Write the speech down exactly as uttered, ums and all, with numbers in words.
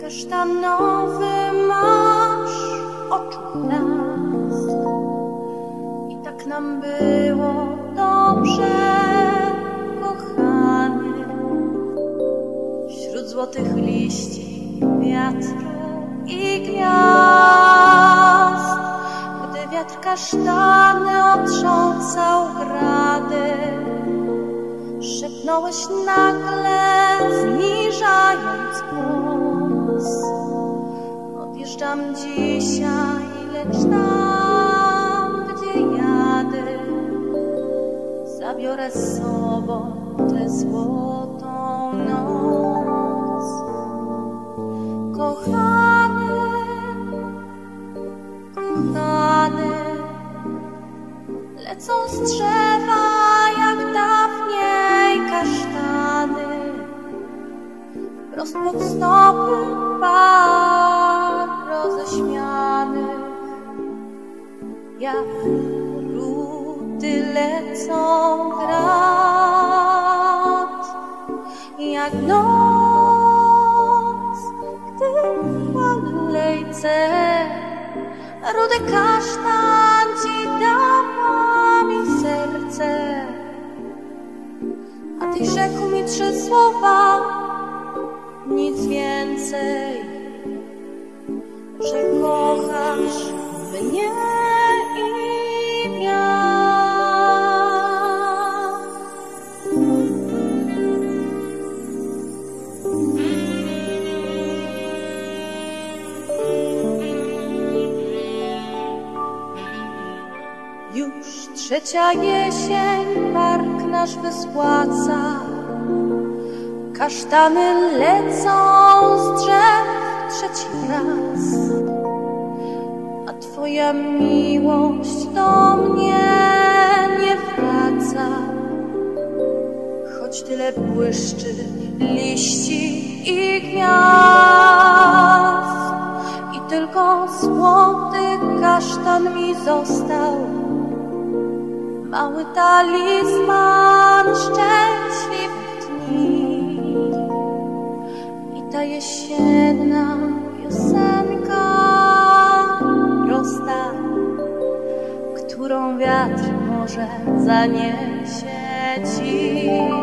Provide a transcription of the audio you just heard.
Kasztanowy masz oczu blask i tak nam było dobrze, kochany. Wśród złotych liści, wiatru i gwiazd, gdy wiatr kasztany otrząsał grady, szepnąłeś nagle, zniżając głos: odjeżdżam dzisiaj, lecz tam, gdzie jadę, zabiorę z sobą tę złotą noc. Kochany, kochany, lecą z drzewa jak dawniej kasztany, wprost pod stopy par roześmianych, jak rudy lecą grad, jak noc, gdy w alejce rudy kasztan ci dała mi serce, a ty rzekł mi trzy słowa, nic więcej, że kochasz mnie i wiatr. Już trzecia jesień park nasz wyspłaca, kasztany lecą z drzew trzeci raz, a twoja miłość do mnie nie wraca, choć tyle błyszczy liści i gwiazd. I tylko złoty kasztan mi został, mały talizman szczęśliwych dni. I ta jesienna piosenka prosta, którą wiatr może zaniesie ci.